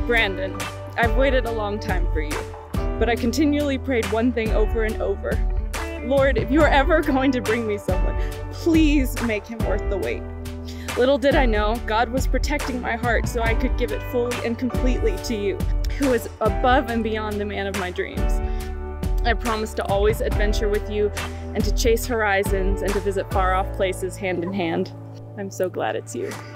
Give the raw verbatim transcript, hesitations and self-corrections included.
Brandon, I've waited a long time for you, but I continually prayed one thing over and over. Lord, if you're ever going to bring me someone, please make him worth the wait. Little did I know, God was protecting my heart so I could give it fully and completely to you, who is above and beyond the man of my dreams. I promise to always adventure with you and to chase horizons and to visit far-off places hand in hand. I'm so glad it's you.